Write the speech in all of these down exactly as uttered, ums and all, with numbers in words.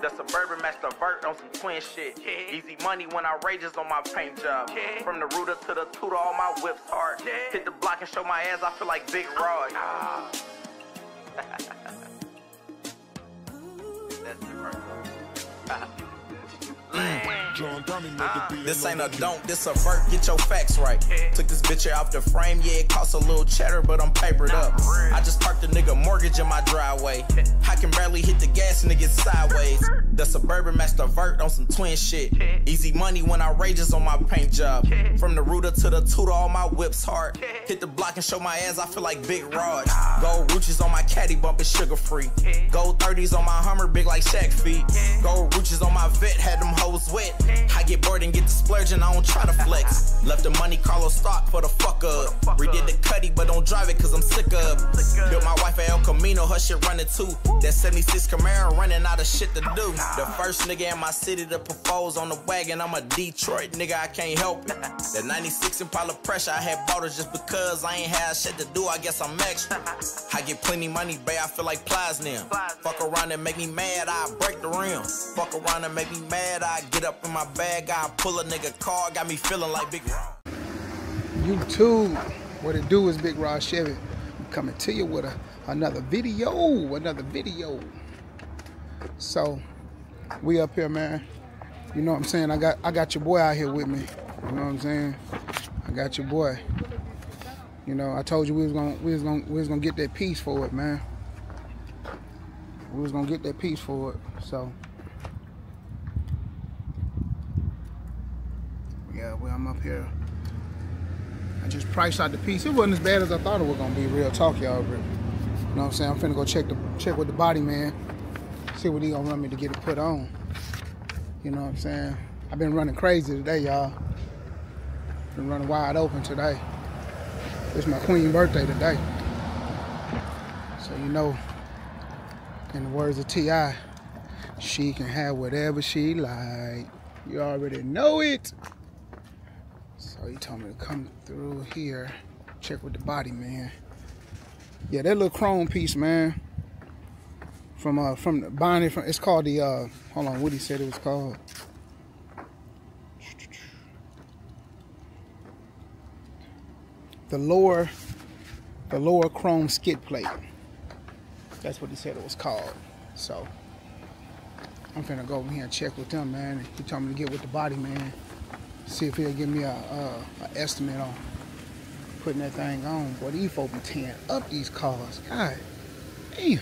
The Suburban Master Vert on some twin shit. Easy money when I rages on my paint job. From the rooter to the tutor, all my whips hard. Hit the block and show my ass, I feel like Big Rod. That's the first one. This ain't a don't, this a vert, get your facts right. Took this bitch off the frame, yeah, it costs a little cheddar, but I'm papered up. I just parked a nigga mortgage in my driveway. I can barely hit the gas and it gets sideways. The Suburban Master Vert on some twin shit. Easy money when I rages on my paint job. From the rooter to the tutor, all my whips hard. Hit the block and show my ass, I feel like Big Rod. Gold Ruches on my caddy, bump is sugar free. Gold thirties on my Hummer, big like Shaq feet. Gold Ruches on my vet, had them hoes wet. I get bored and get the splurge and I don't try to flex. Left the money Carlos stock for the fuck up. Redid the cutty but don't drive it cause I'm sick of. Built my wife at El Camino, her shit running too. That seventy-six Camaro running out of shit to do. The first nigga in my city to propose on the wagon, I'm a Detroit nigga, I can't help it. The ninety-six Impala pressure, I had bought it just because I ain't had shit to do, I guess I'm extra. I get plenty money, babe, I feel like Plies now. Fuck around and make me mad, I break the rim. Fuck around and make me mad, I get up in my bag, I pull a nigga car, got me feeling like Big Rod. YouTube, what it do is Big Rod Chevy. I'm coming to you with a, another video, another video. So, we up here, man. You know what I'm saying? I got I got your boy out here with me. You know what I'm saying? I got your boy. You know, I told you we was gonna we was gonna we was gonna get that piece for it, man. We was gonna get that piece for it. So yeah, well, I'm up here. I just priced out the piece. It wasn't as bad as I thought it was gonna be. Real talk, y'all. You know what I'm saying? I'm finna go check the check with the body man. See what he gonna run me to get it put on. You know what I'm saying? I've been running crazy today, y'all. Been running wide open today. It's my queen birthday today. So you know, in the words of T I, she can have whatever she like. You already know it. So he told me to come through here, check with the body man. Yeah, that little chrome piece, man. From uh from the binding from it's called the uh hold on, what he said it was called. The lower the lower chrome skid plate. That's what he said it was called. So I'm finna go over here and check with them, man. He told me to get with the body man. See if he'll give me a, uh, a estimate on putting that thing on. Boy, these folks be tearing up these cars. God damn.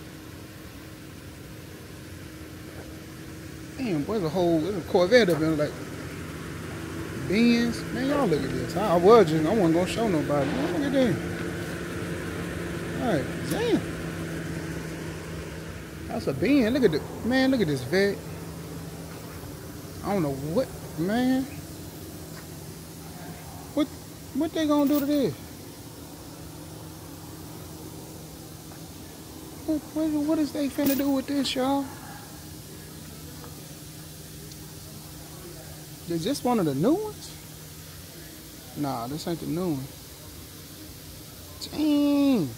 Damn, boy, there's a whole there's a Corvette up in like Benz. Man, y'all look at this. I, I was just, I wasn't gonna show nobody. Man, look at that. Alright, damn. That's a Benz. Look at the, man, look at this vet. I don't know what, man. What, what they gonna do to this? What, what, what is they finna do with this, y'all? Is this one of the new ones? Nah, this ain't the new one. Dang.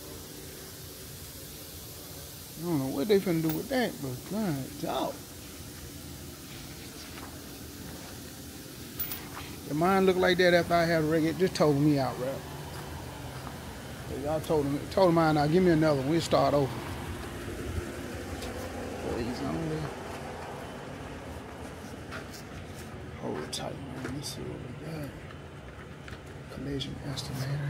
I don't know what they finna do with that, but God, dog. If mine look like that after I had a regular, just told me out, right? Y'all told him, told mine out, give me another one, we'll start over. Please, only. Hold it tight, man. Let's see what we got. Collision estimator.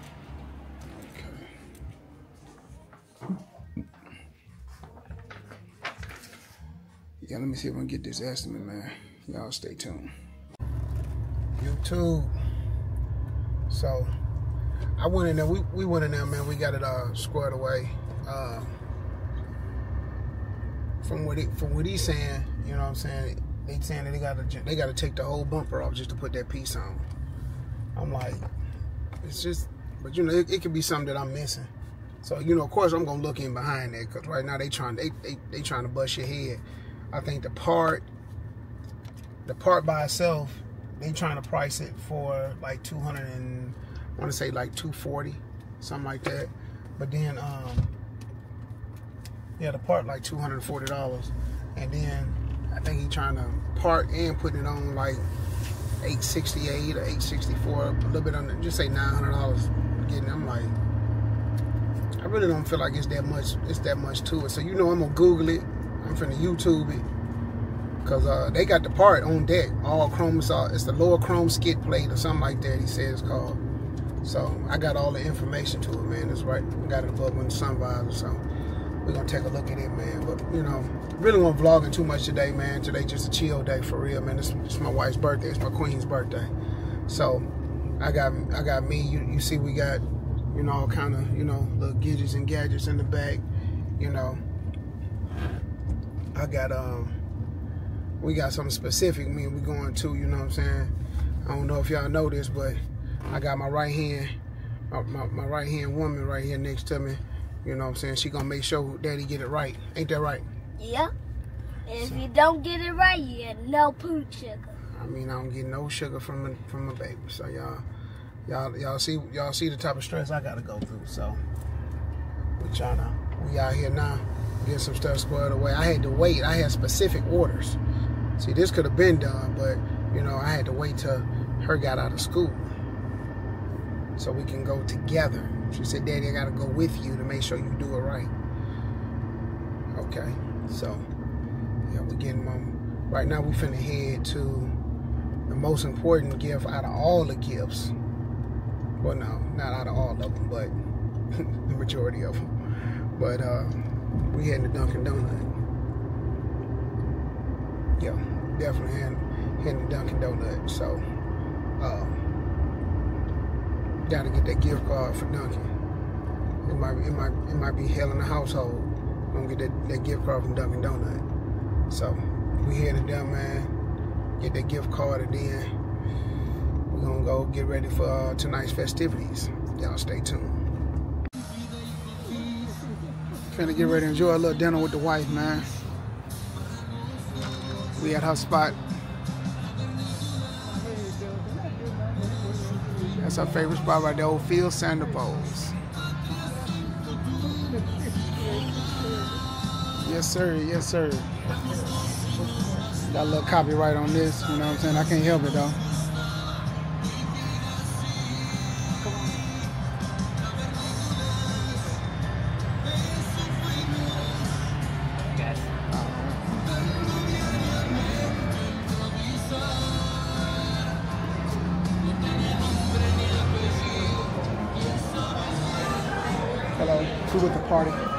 Okay. Yeah, let me see if I can get this estimate, man. Y'all stay tuned. YouTube. So, I went in there. We, we went in there, man. We got it uh, squared away. Uh, from what he, from what he's saying, you know what I'm saying? They saying that they gotta they gotta take the whole bumper off just to put that piece on. I'm like, it's just, but you know, it, it could be something that I'm missing. So you know, of course, I'm gonna look in behind that because right now they trying they they they trying to bust your head. I think the part, the part by itself, they trying to price it for like two hundred and I want to say like two forty, something like that. But then, um, yeah, the part like two hundred forty dollars. And then I think he trying to part and put it on like eight sixty-eight or eight sixty-four, a little bit under, just say nine hundred dollars. Getting, I'm like, I really don't feel like it's that much. It's that much to it. So you know, I'm gonna Google it. I'm finna YouTube it, cause uh, they got the part on deck. All chrome. It's the lower chrome skid plate or something like that. He says it's called. So I got all the information to it, man. It's right. I got it above on the sun visor. So we're gonna take a look at it, man. But you know, really won't vlogging too much today, man. Today just a chill day for real, man. It's, it's my wife's birthday. It's my queen's birthday. So I got I got me. You you see, we got, you know, all kind of, you know, little gadgets and gadgets in the back. You know, I got um, we got something specific. Me and we going to, you know what I'm saying. I don't know if y'all know this, but I got my right hand, my, my, my right hand woman right here next to me. You know what I'm saying? She gonna make sure Daddy get it right. Ain't that right? Yeah. And so, if you don't get it right, you get no poo sugar. I mean, I don't get no sugar from a, from a baby. So y'all, y'all, y'all see, y'all see the type of stress I gotta go through. So we tryna, we out here now, get some stuff squared away. I had to wait. I had specific orders. See, this could have been done, but you know, I had to wait till her got out of school so we can go together. She said, Daddy, I gotta go with you to make sure you do it right. Okay, so yeah, we're getting um, right now we finna head to the most important gift out of all the gifts. Well, no, not out of all of them, but the majority of them. But uh, we heading to Dunkin' Donut. Yeah, definitely heading, heading to Dunkin' Donut. So, um, gotta get that gift card for Dunkin'. It might, it might, it might be hell in the household. Gonna get that, that gift card from Dunkin' Donut. So we headed down, man. Get that gift card, and then we're gonna go get ready for uh, tonight's festivities. Y'all stay tuned. Finna get ready to enjoy a little dinner with the wife, man. We at her spot. That's our favorite spot right there, old Phil Sandoval's. Yes, sir. Yes, sir. Got a little copyright on this, you know what I'm saying? I can't help it, though. Hello, who with the party?